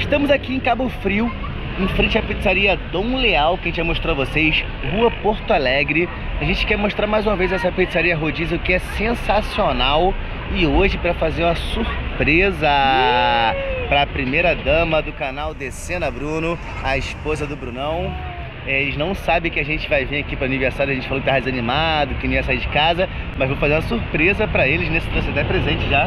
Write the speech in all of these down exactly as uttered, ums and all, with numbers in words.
Estamos aqui em Cabo Frio, em frente à pizzaria Dom Leal, que a gente já mostrou a vocês, Rua Porto Alegre. A gente quer mostrar mais uma vez essa pizzaria rodízio, que é sensacional. E hoje, para fazer uma surpresa para a primeira dama do canal Descena Bruno, a esposa do Brunão. Eles não sabem que a gente vai vir aqui para aniversário. A gente falou que tá desanimado, que não ia sair de casa, mas vou fazer uma surpresa para eles nesse trouxe até presente já.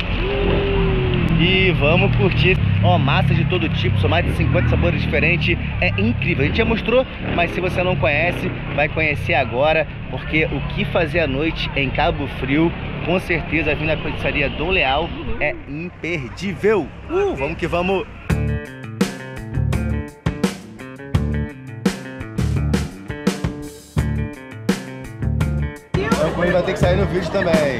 E vamos curtir. Ó, massa de todo tipo, são mais de cinquenta sabores diferentes. É incrível, a gente já mostrou, mas se você não conhece, vai conhecer agora, porque o que fazer à noite em Cabo Frio, com certeza vir na pizzaria Dom Leal é imperdível. Uh, vamos que vamos. Então ele vai ter que sair no vídeo também.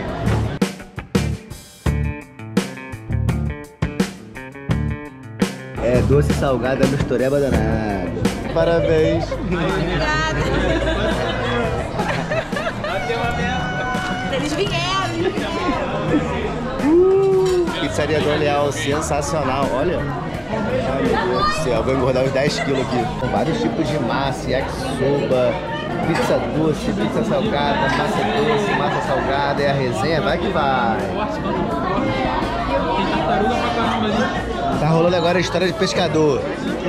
É doce salgada, mistureba danada. Parabéns. Obrigada. Eles vieram. Uh, pizzaria Dom Leal, sensacional. Olha. Ai, meu Deus do céu, vou engordar uns dez quilos aqui. Com vários tipos de massa, yakisoba, pizza doce, pizza salgada, massa doce, massa salgada. É a resenha, vai que vai. Tá rolando agora a história de pescador.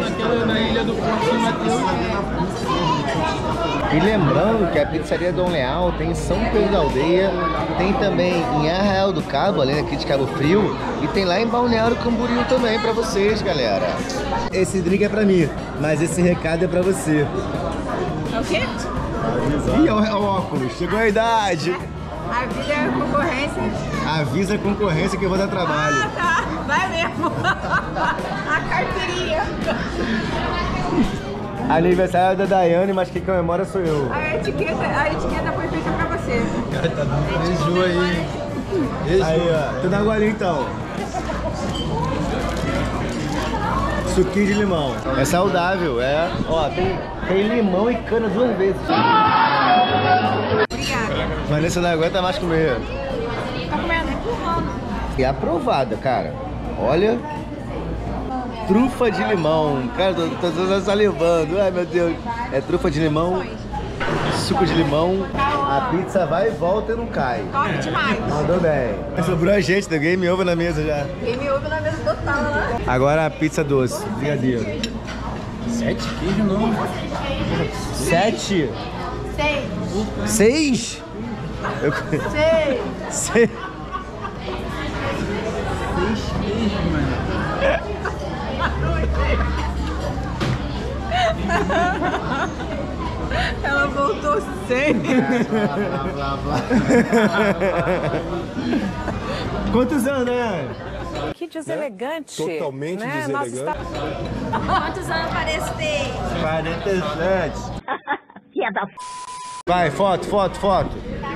E lembrando que a pizzaria Dom Leal tem em São Pedro da Aldeia, tem também em Arraial do Cabo, além aqui de Cabo Frio, e tem lá em Balneário Camboriú também pra vocês, galera. Esse drink é pra mim, mas esse recado é pra você. É o quê? Ih, olha o óculos, chegou a idade. A vida é concorrência. Avisa a concorrência que eu vou dar trabalho. Ah, tá. Vai mesmo. A carteirinha. Aniversário da Daiane, mas quem comemora sou eu. A etiqueta, a etiqueta foi feita pra você. Cara, tá dando beijo aí. Beijo. Aí, ó. Tu dá golinho então. Suquinho de limão. É saudável, é. Ó, tem, tem limão e cana duas vezes. Obrigada. Vanessa não aguenta mais comer. Tá comendo? Empurrando. E aprovada, cara. Olha. Trufa de limão. Cara, tô, tô, tô salivando. Ai, meu Deus. É trufa de limão, suco de limão. A pizza vai e volta e não cai. Top demais. Mandou bem. Sobrou a gente, tem game over na mesa já. Game over na mesa total, né? Agora a pizza doce. Brigadeiro. Sete queijos não. Sete? Seis. Seis? Eu... Seis. Seis. Seis queijos, mano. Ela voltou sem. Blá, blá, blá, blá. Quantos anos, né? Que deselegante. Totalmente né? deselegante. Está... Quantos anos parece ter? quarenta e sete. Filha da f... Vai, foto, foto, foto.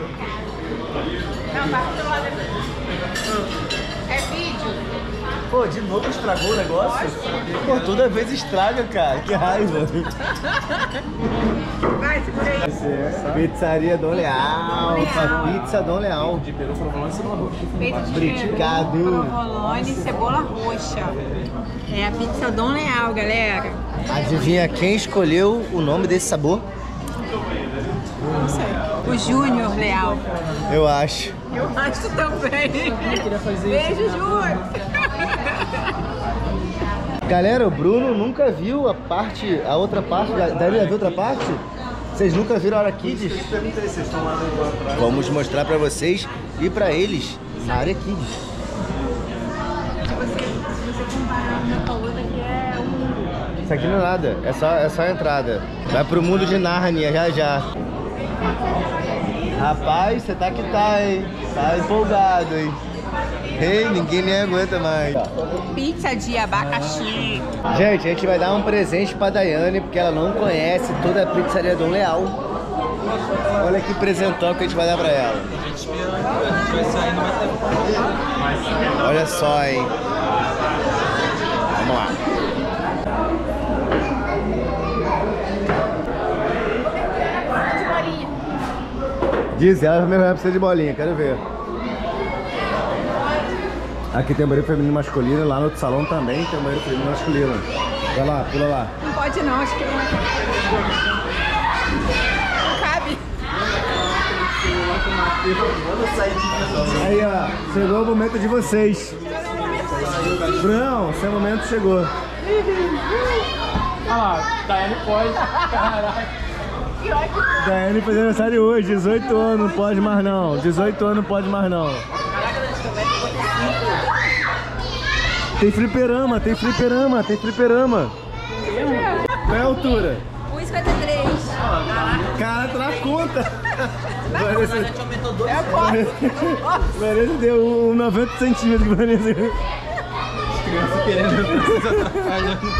Não, vai pro lado. É vídeo. Pô, de novo estragou o negócio? Pô, toda vez estraga, cara. Que raiva. Vai, segura aí. Pizzaria Dom Leal. Pizza Dom Leal. De peru, provolone e cebola roxa. Peito de peru, Obrigado. provolone e cebola roxa. É a pizza Dom Leal, galera. Adivinha quem escolheu o nome desse sabor? Não sei. O Júnior Leal. Eu acho. Eu acho também. queria fazer Beijo, Júnior. Galera, o Bruno nunca viu a parte, a outra parte. Deve haver outra parte? Vocês nunca viram a área Kids? Vamos mostrar pra vocês e pra eles a área Kids. Se você, se você comparar uma com a outra, que é um mundo. Isso aqui não é nada, é só, é só a entrada. Vai pro mundo de Nárnia já já. Rapaz, você tá que tá, hein? Tá empolgado, hein? Ei, ninguém nem aguenta mais. Pizza de abacaxi. Gente, a gente vai dar um presente pra Daiane, porque ela não conhece toda a pizzaria Dom Leal. Olha que presentão que a gente vai dar pra ela. A gente espera, a gente vai sair, não vai ter. Olha só, hein? Vamos lá. Diz ela, vai precisa de bolinha, quero ver. Aqui tem banheiro feminino e masculino, lá no outro salão também tem banheiro feminino e masculino. Vai lá, pula lá. Não pode não, acho que não. Não cabe. Aí, ó, chegou o momento de vocês. Brunão, seu momento chegou. Olha lá, Daiane pode. Caraca. Daiane fez aniversário hoje, dezoito anos, não pode mais não. dezoito anos não pode mais não. Tem fliperama, tem fliperama, tem fliperama. Qual é a altura? um e cinquenta e três. Cara, tá na conta. Vanessa, Vanessa deu noventa centímetros de Vanessa. Criança querendo atrapalhando.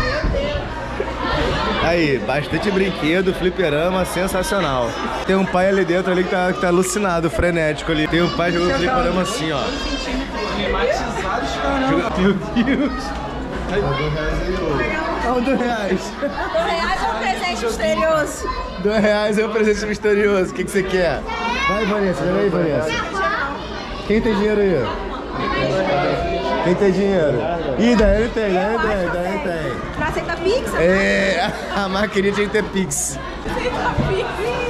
Aí, bastante brinquedo, fliperama, sensacional. Tem um pai ali dentro ali que tá, que tá alucinado, frenético ali. Tem um pai jogando fliperama assim, ó. Climatizados, caramba. Meu Deus. Olha dois reais. dois reais é um presente misterioso. Dois reais é um presente misterioso. O que, que você quer? Vai, Vanessa, vem aí, Vanessa. Quem tem dinheiro aí? Quem tem dinheiro? Ih, Daiane tem, Daiane tem, Daiane tem. Pra aceitar Pix? É, a maquininha tinha que ter Pix. Aceita Pix.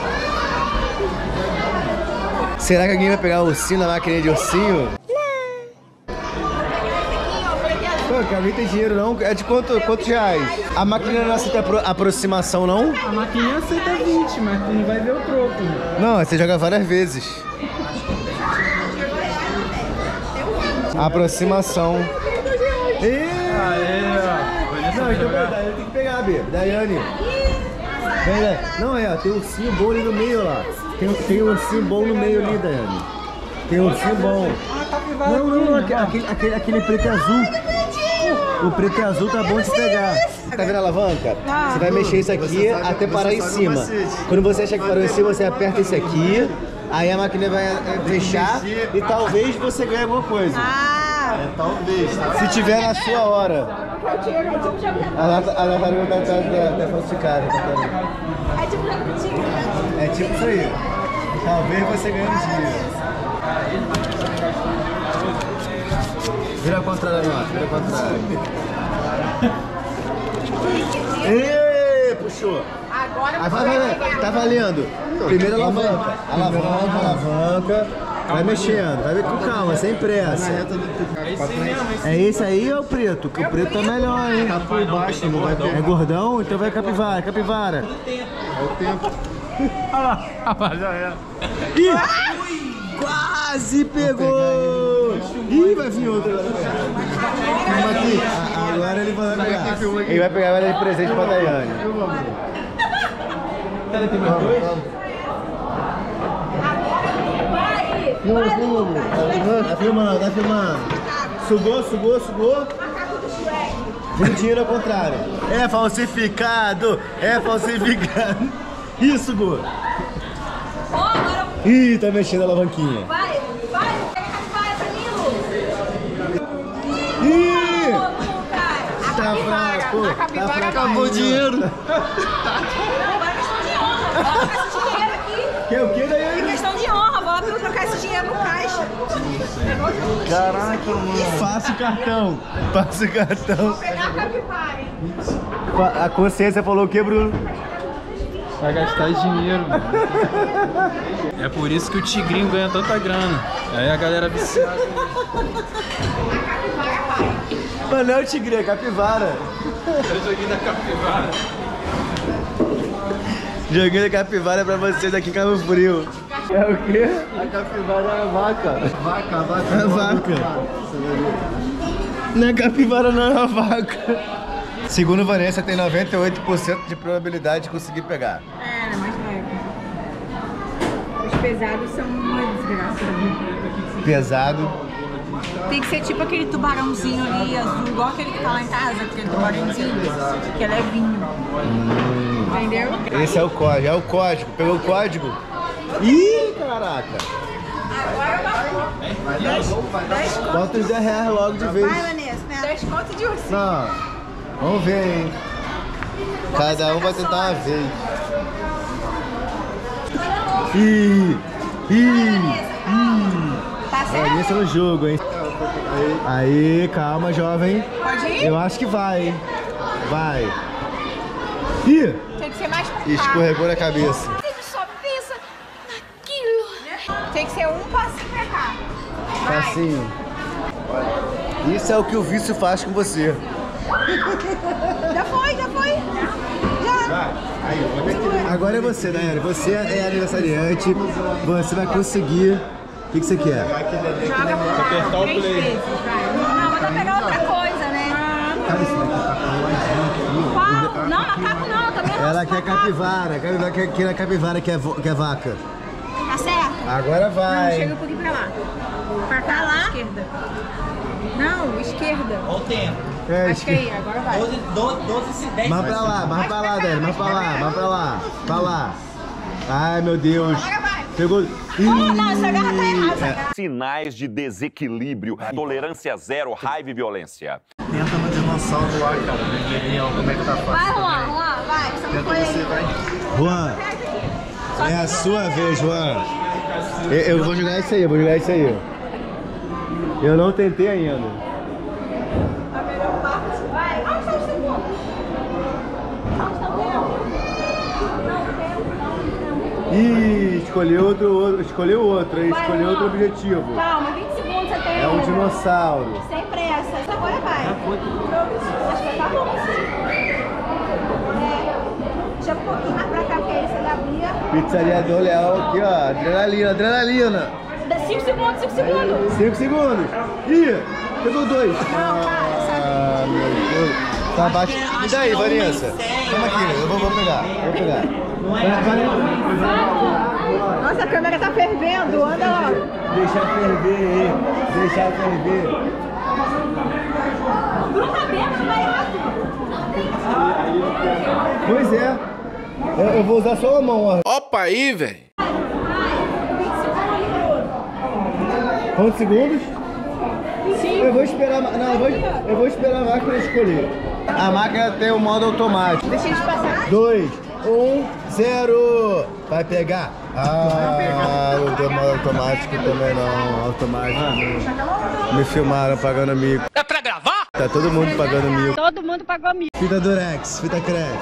Será que alguém vai pegar o ursinho na maquininha de ursinho? Pô, que alguém tem dinheiro não? É de quanto, quantos reais? A maquininha não aceita apro aproximação, não? A maquininha aceita vinte, mas tu não vai ver o troco. Não, você joga várias vezes. Aproximação. Ih! Aê, ó. Não, então Daiane tem que pegar, Bia. Daiane. Vem, Daiane. Não, é, ó, tem um ursinho bom ali no meio, lá. Tem, tem um ursinho bom no meio ali, Daiane. Tem um ursinho bom. Não, não, não, aquele, aquele, aquele preto e azul. O preto e azul tá bom de pegar. Tá vendo a alavanca? Você vai mexer isso aqui até parar em cima. Quando você achar que parou em cima, você aperta isso aqui. Aí a máquina vai fechar e talvez você ganhe alguma coisa. Ah! É, talvez, tá? Se tiver na sua hora. A tartaruga tá, tá, tá, tá falsificada. É tipo jogo de tigre, né? É tipo isso aí. Talvez você ganhe um dia. Vira ao contrário, não. Vira ao contrário. Ê, puxou. Agora Aí vai, vai, vai. Tá valendo. Primeiro alavanca. Alavanca, alavanca. Vai mexendo, vai ver com calma, sem pressa. É esse aí ou é o preto? Que o preto tá melhor, hein? Tá por baixo, não vai ter. É gordão? Então vai capivara, capivara. É o tempo. Olha lá, rapaz, já era. Ih! Quase pegou! Ih, vai vir outro. Aqui. Agora ele vai pegar. Ele vai pegar ela de presente pra Daiane. Filma, filma, tá filmando, tá filmando. Sugou, sugou, sugou. Vem dinheiro ao contrário. É falsificado, é falsificado. Isso, Gu. Ih, tá mexendo a alavanquinha. Vai, vai, pega a capivara, Danilo. Ih, A tá capivara, fraco, a capivara tá fraco. acabou o dinheiro. Não, agora é questão de honra. Vou trocar esse dinheiro aqui. Que é o que, É Daiane? questão de honra. Vou lá pra eu trocar esse dinheiro no caixa. Caraca, mano. Passa o cartão. Passa o cartão. Vou pegar a capivara, hein? A consciência falou o que, Bruno? Vai gastar dinheiro, mano. É por isso que o tigrinho ganha tanta grana. Aí a galera viciada. Mas não é o tigre, é capivara. É o joguinho da capivara. Joguinho da capivara pra vocês aqui em Cabo Frio. É o quê? A capivara é a vaca. Vaca, vaca. É a vaca. Não é capivara, não, é a vaca. Segundo Vanessa, tem noventa e oito por cento de probabilidade de conseguir pegar. É, mais leve. Os pesados são uma desgraça. Pesado. Tem que ser tipo aquele tubarãozinho ali, azul, igual aquele que tá lá em casa, aquele tubarãozinho, que é levinho. Hum. Entendeu? Esse é o código, é o código. Pegou o código? Ih, caraca. Agora vai. dez contos. Bota os dez reais logo de vez. Vai, Vanessa, né? dez contos de ursinho. Não. Vamos ver, hein? Cada um vai tentar uma vez. Ih! Ih! Ih! Tá certo? Olha, esse é no jogo, hein? Aí, calma, jovem. Pode ir? Eu acho que vai. Vai. Ih! Tem que ser mais compacto. Escorregou na cabeça. Ele só pensa naquilo. Tem que ser um passinho pra cá. Vai. Passinho. Isso é o que o vício faz com você. Já foi, já foi. Já. Agora é você, Daiane. Você é aniversariante. Você vai conseguir. O que, que você quer? Joga por Apertar o três play. vezes, vai. Não, mas vai pegar outra coisa, né? Cara, isso daqui tá coladinho aqui. Qual? Não, macaco não, também não. Ela quer capivara. Capivara quer, quer capivara, quer, vo- quer vaca. Tá certo? Agora Não, vai. chega um pouquinho pra lá. Pra cá, lá? Esquerda. Não, esquerda. Olha o tempo. É, Acho que aí, agora vai. doze, doze, doze, dez. mais pra lá, mais pra lá, Daiane. Mais pra lá, mais pra lá. Pra lá. Ai, meu Deus. Agora vai. Pegou. Oh, não, essa garra tá errada. Essa garra. Sinais de desequilíbrio, tolerância zero, raiva e violência. Tenta no dinossauro lá, cara. Vermelhinho, como é que tá Vai, fácil? Juan, Juan, vai. Você não Tenta foi você, aí. vai. Juan, é a sua vez, Juan. Eu, eu vou jogar isso aí, eu vou jogar isso aí. Eu não tentei ainda. A melhor parte. Vai. Onde está o segundo? Onde está o tempo? Ih, escolheu outro, outro, escolheu outro, hein? Vai, Escolheu Juan. outro objetivo. Calma, vinte segundos você tem. É um dinossauro. Sem pressa. Agora vai. Acho que tá bom assim. É. Deixa um pouquinho mais pra cá, porque aí você abria. Pizzaria do Leal aqui, ó. Adrenalina, adrenalina. cinco segundos, cinco segundos. Cinco segundos. Ih, pegou dois. Não, para, sabe? Ah, meu Deus. Tá abaixo. E daí, Vanessa? Calma aqui, eu vou, vou pegar, vou pegar. Nossa, a câmera tá fervendo, anda logo. Deixa ferver aí, deixa ferver. Gruda dentro, vai rápido. Pois é. Eu, eu vou usar só a mão, ó. Opa aí, velho. Quantos segundos? Cinco. Eu vou esperar, a ma- não, eu vou, eu vou esperar a máquina escolher. A máquina tem o modo automático. Deixa eles passar. Dois, um, zero. Vai pegar? Ah, não tem modo automático também não. Automático. Me filmaram pagando mico. É pra gravar? Tá todo mundo pagando mico. Todo mundo pagou mil. Fita Durex, fita crepe.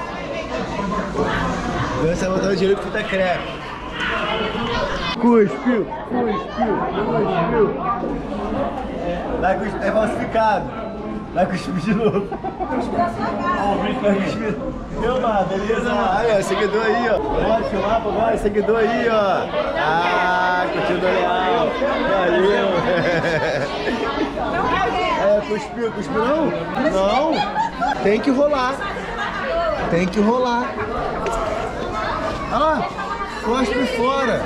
Você vai botar o dinheiro com fita crepe. Cuspiu, cuspiu, cuspiu. Vai cuspir, é falsificado. Vai cuspir de novo. Vai cuspir. Filma, beleza? Aí, ó, seguidor aí, ó. Pode filmar, pode, seguidor aí, ó. Ah, continua legal. Valeu. É, cuspiu, cuspiu não? Não. Tem que rolar. Tem que rolar. Olha lá. Cospe fora.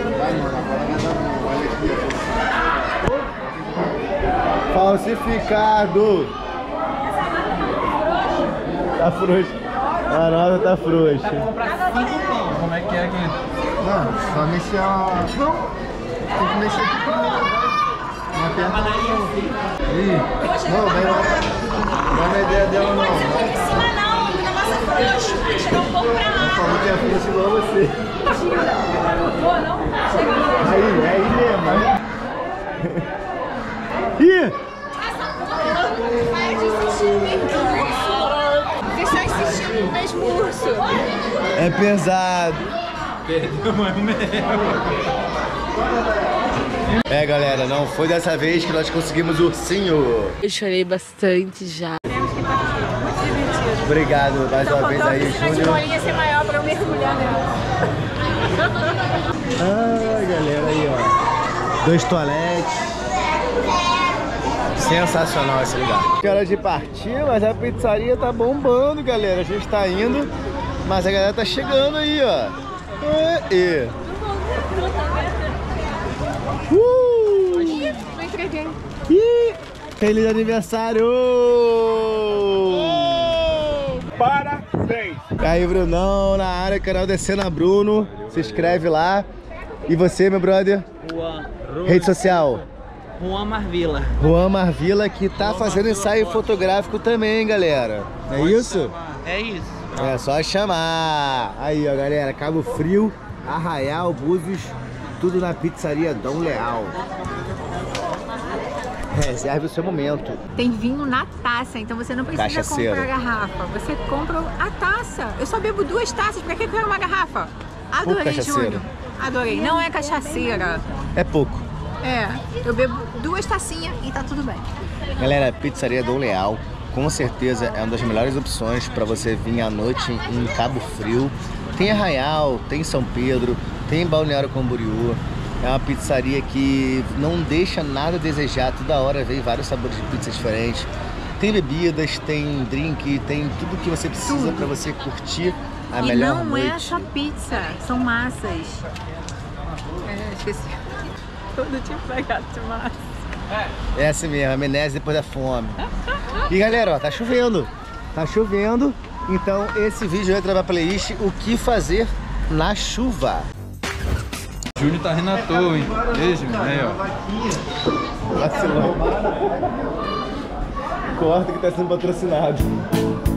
Falsificado. Tá frouxo. A nossa tá frouxa. Como é que é aqui? Não, só mexer a... Não. Tem que mexer aqui primeiro. Não aperta. Ih. Não, vai lá. Não é ideia dela, não. Pode ser por em cima não, o negócio é frouxo. Tem que chegar um pouco pra lá. Falou que é frouxo igual você. Pô, não? Chega Aí, é aí mesmo. Ih! Para de insistir no mesmo urso. Você está insistindo no mesmo urso. É pesado. Perdeu mais um É, galera, não foi dessa vez que nós conseguimos o ursinho. Eu chorei bastante já. Obrigado mais uma vez aí, A de Júnior. bolinha ser maior pra eu mergulhar nela. Ah, galera, aí, ó. Dois toaletes. Sensacional esse lugar. Cara de partir, mas a pizzaria tá bombando, galera. A gente tá indo, mas a galera tá chegando aí, ó. E... Uh! Não entreguei. Ih! Feliz aniversário! Parabéns! Aí, Brunão, na área, canal Descendo a Bruno. Se inscreve lá. E você, meu brother? Juan. Rede social? Juan Marvila. Juan Marvila, que tá fazendo ensaio fotográfico também, galera. É isso? É isso. É só chamar. Aí, ó, galera. Cabo Frio, Arraial, Búzios, tudo na pizzaria Dom Leal. Reserve o seu momento. Tem vinho na taça, então você não precisa Cachaceiro. comprar garrafa. Você compra a taça. Eu só bebo duas taças, pra que eu quero uma garrafa? Adorei, cachaceiro. Júnior. Adorei. Não é cachaceira. É pouco. É, eu bebo duas tacinhas e tá tudo bem. Galera, Pizzaria Dom Leal, com certeza é uma das melhores opções para você vir à noite em Cabo Frio. Tem Arraial, tem São Pedro, tem Balneário Camboriú. É uma pizzaria que não deixa nada a desejar. Toda hora vem vários sabores de pizza diferentes. Tem bebidas, tem drink, tem tudo que você precisa para você curtir a e melhor não noite. é só pizza, são massas. É, esqueci. Todo tipo de gato de massa. É assim mesmo, amnésia depois da fome. E galera, ó, tá chovendo. Tá chovendo. Então esse vídeo vai trazer pra playlist o que fazer na chuva. Júnior tá rindo à toa, hein? Beijo, aí, ó. Vacilão. Corta que tá sendo patrocinado.